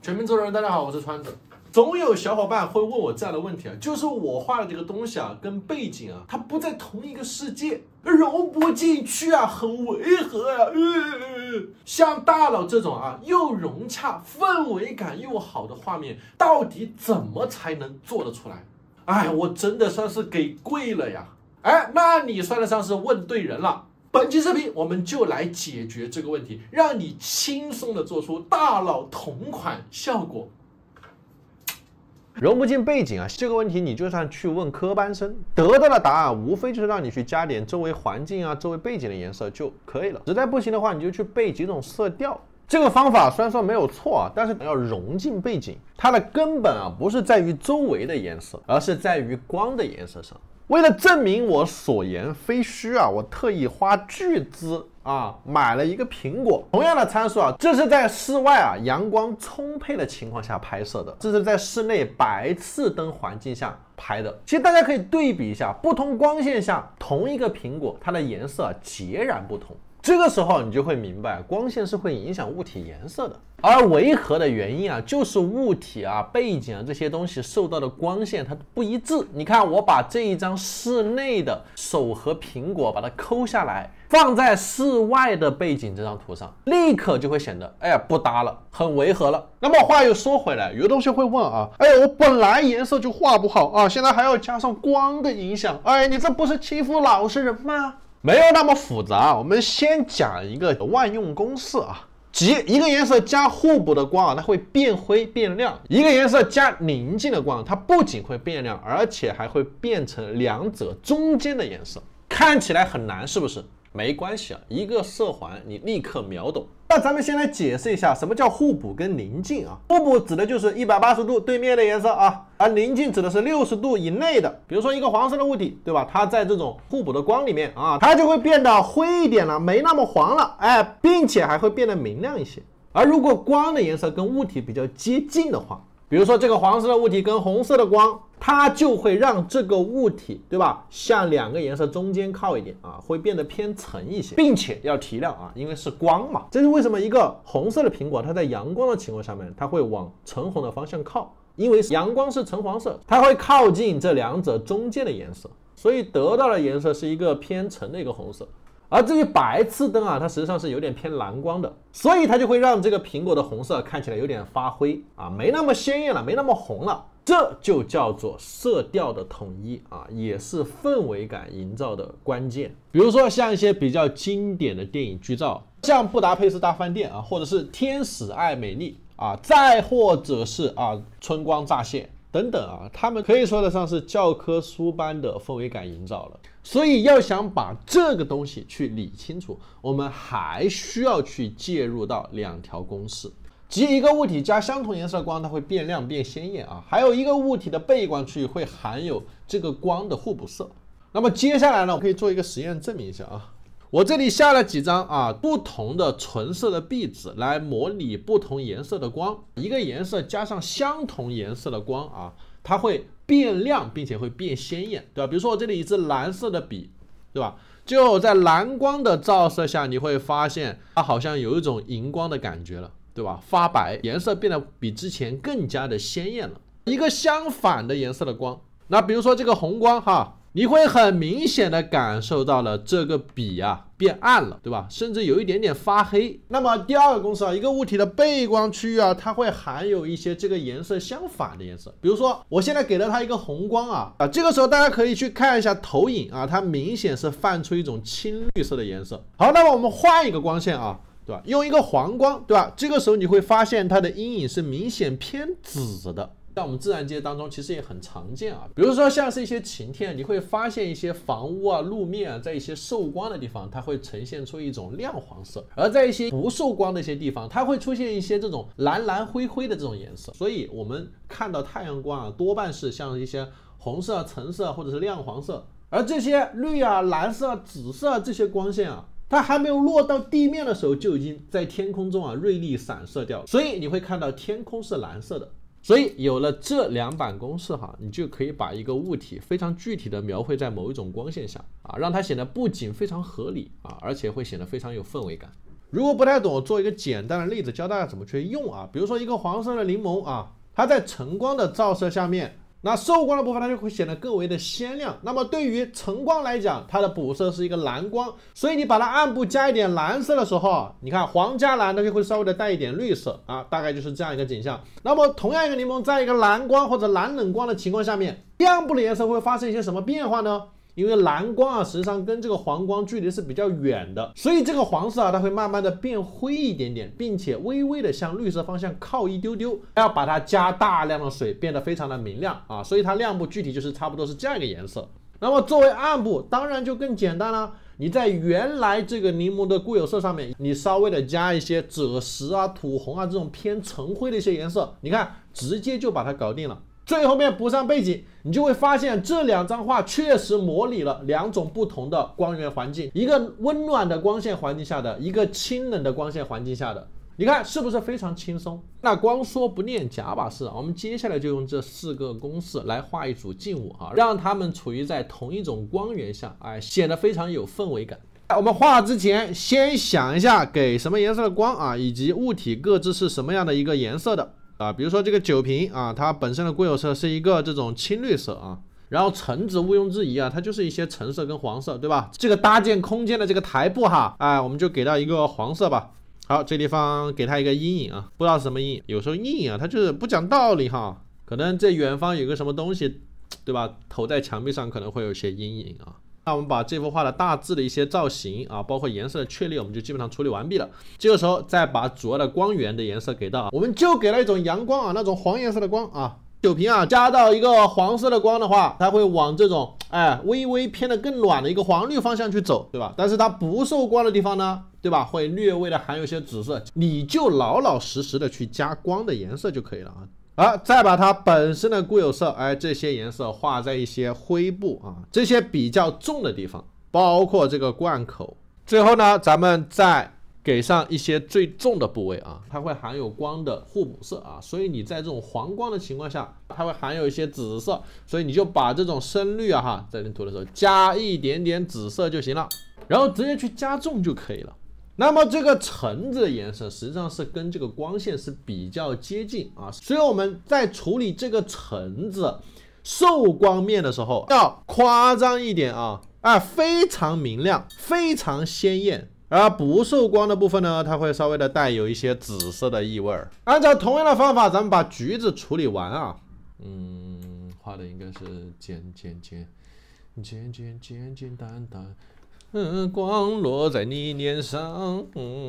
全民做人，大家好，我是川子。总有小伙伴会问我这样的问题啊，就是我画的这个东西啊，跟背景啊，它不在同一个世界，融不进去啊，很违和呀。像大佬这种啊，又融洽、氛围感又好的画面，到底怎么才能做得出来？哎，我真的算是给跪了呀！哎，那你算得上是问对人了。本期视频我们就来解决这个问题，让你轻松的做出大佬同款效果。 融不进背景啊，这个问题你就算去问科班生，得到的答案无非就是让你去加点周围环境啊、周围背景的颜色就可以了。实在不行的话，你就去背几种色调。这个方法虽然说没有错啊，但是要融进背景，它的根本啊不是在于周围的颜色，而是在于光的颜色上。为了证明我所言非虚啊，我特意花巨资买了一个苹果。同样的参数啊，这是在室外啊阳光充沛的情况下拍摄的，这是在室内白炽灯环境下拍的。其实大家可以对比一下，不同光线下同一个苹果，它的颜色截然不同。这个时候你就会明白，光线是会影响物体颜色的。而违和的原因啊，就是物体啊、背景啊这些东西受到的光线它不一致。你看，我把这一张室内的手和苹果把它抠下来，放在室外的背景这张图上，立刻就会显得不搭了，很违和了。那么话又说回来，有的同学会问啊，我本来颜色就画不好啊，现在还要加上光的影响，你这不是欺负老实人吗？没有那么复杂，我们先讲一个万用公式啊，即一个颜色加互补的光啊，它会变灰变亮；一个颜色加宁静的光，它不仅会变亮，而且还会变成两者中间的颜色。看起来很难，是不是？没关系啊，一个色环你立刻秒懂。那咱们先来解释一下什么叫互补跟宁静啊。互补指的就是180度对面的颜色啊，而宁静指的是60度以内的。比如说一个黄色的物体，对吧？它在这种互补的光里面啊，它就会变得灰一点了，没那么黄了，并且还会变得明亮一些。而如果光的颜色跟物体比较接近的话，比如说这个黄色的物体跟红色的光，它就会让这个物体，对吧，向两个颜色中间靠一点啊，会变得偏沉一些，并且要提亮啊，因为是光嘛。这是为什么一个红色的苹果，它在阳光的情况下面，它会往橙红的方向靠，因为阳光是橙黄色，它会靠近这两者中间的颜色，所以得到的颜色是一个偏橙的一个红色。而至于白炽灯啊，它实际上是有点偏蓝光的，所以它就会让这个苹果的红色看起来有点发灰啊，没那么鲜艳了，没那么红了。这就叫做色调的统一啊，也是氛围感营造的关键。比如说像一些比较经典的电影剧照，像布达佩斯大饭店啊，或者是天使爱美丽啊，再或者是春光乍泄等等啊，他们可以说得上是教科书般的氛围感营造了。所以要想把这个东西去理清楚，我们还需要去介入到两条公式，即一个物体加相同颜色的光，它会变亮变鲜艳啊，还有一个物体的背光区域会含有这个光的互补色。那么接下来呢，我可以做一个实验证明一下啊。我这里下了几张不同的纯色的壁纸来模拟不同颜色的光，一个颜色加上相同颜色的光啊，它会变亮并且会变鲜艳，对吧？比如说我这里一支蓝色的笔，对吧？就在蓝光的照射下，你会发现它好像有一种荧光的感觉了，对吧？发白，颜色变得比之前更加的鲜艳了。一个相反的颜色的光，那比如说这个红光你会很明显的感受到了这个笔变暗了，对吧？甚至有一点点发黑。那么第二个公式一个物体的背光区域它会含有一些这个颜色相反的颜色。比如说我现在给了它一个红光这个时候大家可以去看一下投影它明显是泛出一种青绿色的颜色。好，那么我们换一个光线对吧？用一个黄光，对吧？这个时候你会发现它的阴影是明显偏紫的。在我们自然界当中其实也很常见比如说像是一些晴天，你会发现一些房屋路面在一些受光的地方，它会呈现出一种亮黄色，而在一些不受光的一些地方，它会出现一些这种蓝蓝灰灰的这种颜色。所以我们看到太阳光多半是像一些红色、橙色或者是亮黄色，而这些绿蓝色、紫色这些光线它还没有落到地面的时候，就已经在天空中锐利闪射掉了。所以你会看到天空是蓝色的。所以有了这两版公式你就可以把一个物体非常具体的描绘在某一种光线下让它显得不仅非常合理而且会显得非常有氛围感。 如果不太懂，我做一个简单的例子教大家怎么去用啊。比如说一个黄色的柠檬啊，它在晨光的照射下面，那受光的部分它就会显得更为的鲜亮。那么对于晨光来讲，它的补色是一个蓝光，所以你把它暗部加一点蓝色的时候，你看黄加蓝，它就会稍微的带一点绿色啊，大概就是这样一个景象。那么同样一个柠檬，在一个蓝光或者蓝冷光的情况下面，亮部的颜色会发生一些什么变化呢？因为蓝光啊，实际上跟这个黄光距离是比较远的，所以这个黄色啊，它会慢慢的变灰一点点，并且微微的向绿色方向靠一丢丢，还要把它加大量的水，变得非常的明亮啊，所以它亮部具体就是差不多是这样一个颜色。那么作为暗部，当然就更简单了，你在原来这个柠檬的固有色上面，你稍微的加一些赭石啊、土红啊这种偏橙灰的一些颜色，你看直接就把它搞定了。最后面补上背景，你就会发现这两张画确实模拟了两种不同的光源环境，一个温暖的光线环境下的，一个清冷的光线环境下的，你看是不是非常轻松？那光说不练假把式，我们接下来就用这4个公式来画一组静物啊，让它们处于在同一种光源下，显得非常有氛围感。我们画之前先想一下给什么颜色的光啊，以及物体各自是什么样的一个颜色的。比如说这个酒瓶啊，它本身的固有色是一个这种青绿色啊，然后橙子毋庸置疑啊，它就是一些橙色跟黄色，对吧？这个搭建空间的这个台布哈，我们就给到一个黄色吧。好，这地方给它一个阴影啊，不知道是什么阴影，有时候阴影啊，它就是不讲道理哈，可能这远方有个什么东西，对吧？投在墙壁上可能会有一些阴影啊。那我们把这幅画的大致的一些造型啊，包括颜色的确立，我们就基本上处理完毕了。这个时候再把主要的光源的颜色给到，我们就给了一种阳光啊，那种黄颜色的光啊。酒瓶啊，加到一个黄色的光的话，它会往这种微微偏的更暖的一个黄绿方向去走，对吧？但是它不受光的地方呢，对吧？会略微的含有一些紫色，你就老老实实的去加光的颜色就可以了啊。好，再把它本身的固有色，这些颜色画在一些灰布啊，这些比较重的地方，包括这个罐口。最后呢，咱们再给上一些最重的部位啊，它会含有光的互补色啊，所以你在这种黄光的情况下，它会含有一些紫色，所以你就把这种深绿啊在认图的时候加一点点紫色就行了，然后直接去加重就可以了。那么这个橙子的颜色实际上是跟这个光线是比较接近啊，所以我们在处理这个橙子受光面的时候要夸张一点啊，非常明亮，非常鲜艳。而不受光的部分呢，它会稍微的带有一些紫色的异味。按照同样的方法，咱们把橘子处理完啊，画的应该是简单，光落在你脸上，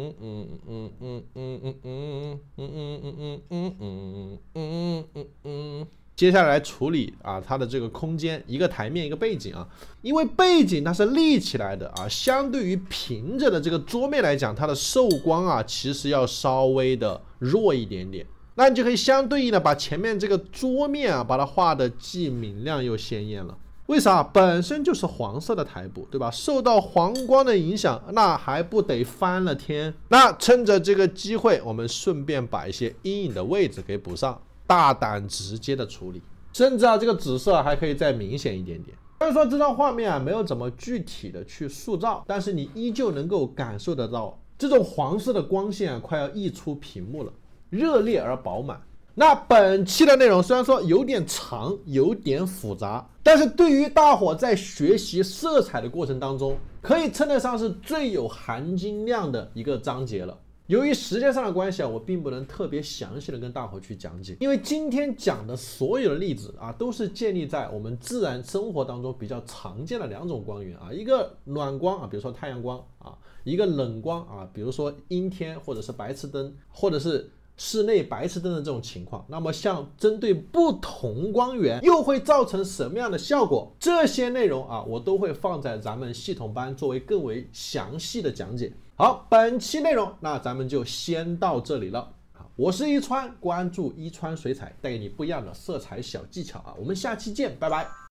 接下来处理啊，它的这个空间，一个台面，一个背景啊，因为背景它是立起来的啊，相对于平着的这个桌面来讲，它的受光啊，其实要稍微的弱一点点。那你就可以相对应的把前面这个桌面啊，把它画的既明亮又鲜艳了。为啥？本身就是黄色的台布，对吧？受到黄光的影响，那还不得翻了天？那趁着这个机会，我们顺便把一些阴影的位置给补上。大胆直接的处理，甚至这个紫色还可以再明显一点点。虽然说这张画面没有怎么具体的去塑造，但是你依旧能够感受得到这种黄色的光线快要溢出屏幕了，热烈而饱满。那本期的内容虽然说有点长，有点复杂，但是对于大伙在学习色彩的过程当中，可以称得上是最有含金量的一个章节了。由于时间上的关系我并不能特别详细的跟大伙去讲解，因为今天讲的所有的例子都是建立在我们自然生活当中比较常见的2种光源一个暖光比如说太阳光一个冷光比如说阴天或者是白炽灯，或者是室内白炽灯的这种情况。那么像针对不同光源又会造成什么样的效果，这些内容我都会放在咱们系统班作为更为详细的讲解。好，本期内容那咱们就先到这里了。我是一川，关注一川水彩，带给你不一样的色彩小技巧我们下期见，拜拜。